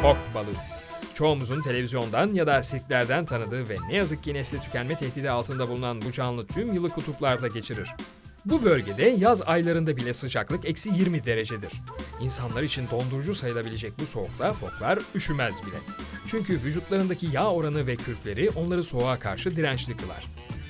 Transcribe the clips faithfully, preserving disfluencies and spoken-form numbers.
Fok balığı. Çoğumuzun televizyondan ya da sirklerden tanıdığı ve ne yazık ki nesli tükenme tehdidi altında bulunan bu canlı tüm yılı kutuplarda geçirir. Bu bölgede yaz aylarında bile sıcaklık eksi yirmi derecedir. İnsanlar için dondurucu sayılabilecek bu soğukta foklar üşümez bile. Çünkü vücutlarındaki yağ oranı ve kürkleri onları soğuğa karşı dirençli kılar.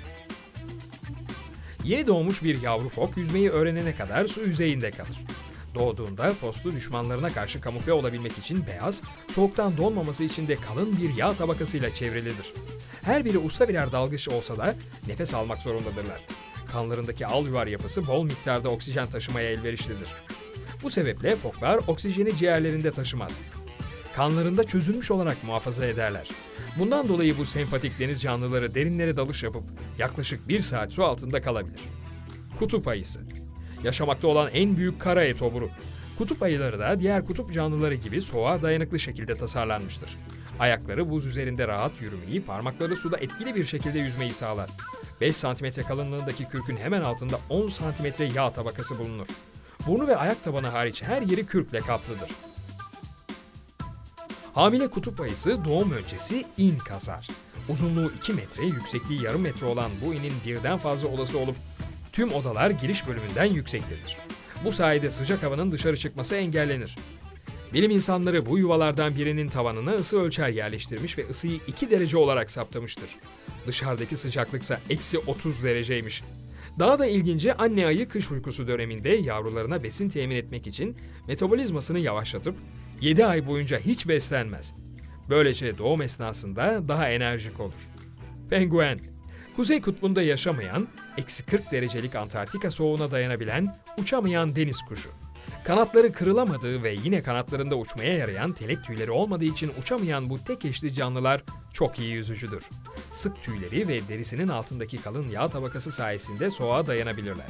Yeni doğmuş bir yavru fok yüzmeyi öğrenene kadar su yüzeyinde kalır. Doğduğunda postu düşmanlarına karşı kamufle olabilmek için beyaz, soğuktan donmaması için de kalın bir yağ tabakasıyla çevrilidir. Her biri usta birer dalgıç olsa da nefes almak zorundadırlar. Kanlarındaki alüvar yapısı bol miktarda oksijen taşımaya elverişlidir. Bu sebeple foklar oksijeni ciğerlerinde taşımaz. Kanlarında çözülmüş olarak muhafaza ederler. Bundan dolayı bu sempatik deniz canlıları derinlere dalış yapıp yaklaşık bir saat su altında kalabilir. Kutup ayısı. Yaşamakta olan en büyük kara etoburu. Kutup ayıları da diğer kutup canlıları gibi soğuğa dayanıklı şekilde tasarlanmıştır. Ayakları buz üzerinde rahat yürümeyi, parmakları suda etkili bir şekilde yüzmeyi sağlar. beş santimetre kalınlığındaki kürkün hemen altında on santimetre yağ tabakası bulunur. Burnu ve ayak tabanı hariç her yeri kürkle kaplıdır. Hamile kutup ayısı doğum öncesi in kasar. Uzunluğu iki metre, yüksekliği yarım metre olan bu inin birden fazla odası olup tüm odalar giriş bölümünden yüksektedir. Bu sayede sıcak havanın dışarı çıkması engellenir. Bilim insanları bu yuvalardan birinin tavanına ısı ölçer yerleştirmiş ve ısıyı iki derece olarak saptamıştır. Dışarıdaki sıcaklıksa eksi otuz dereceymiş. Daha da ilginci anne ayı kış uykusu döneminde yavrularına besin temin etmek için metabolizmasını yavaşlatıp yedi ay boyunca hiç beslenmez. Böylece doğum esnasında daha enerjik olur. Penguen. Kuzey kutbunda yaşamayan, eksi kırk derecelik Antarktika soğuğuna dayanabilen, uçamayan deniz kuşu. Kanatları kırılamadığı ve yine kanatlarında uçmaya yarayan telek tüyleri olmadığı için uçamayan bu tek eşli canlılar çok iyi yüzücüdür. Sık tüyleri ve derisinin altındaki kalın yağ tabakası sayesinde soğuğa dayanabilirler.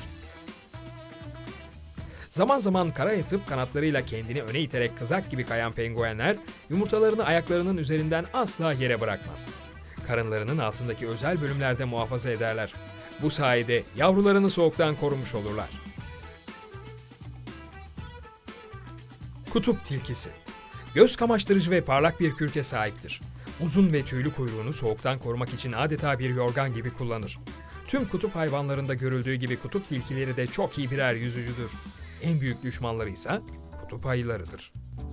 Zaman zaman kara yatıp kanatlarıyla kendini öne iterek kızak gibi kayan penguenler yumurtalarını ayaklarının üzerinden asla yere bırakmaz. Karınlarının altındaki özel bölümlerde muhafaza ederler. Bu sayede yavrularını soğuktan korumuş olurlar. Kutup tilkisi. Göz kamaştırıcı ve parlak bir kürke sahiptir. Uzun ve tüylü kuyruğunu soğuktan korumak için adeta bir yorgan gibi kullanır. Tüm kutup hayvanlarında görüldüğü gibi kutup tilkileri de çok iyi birer yüzücüdür. En büyük düşmanları ise kutup ayılarıdır.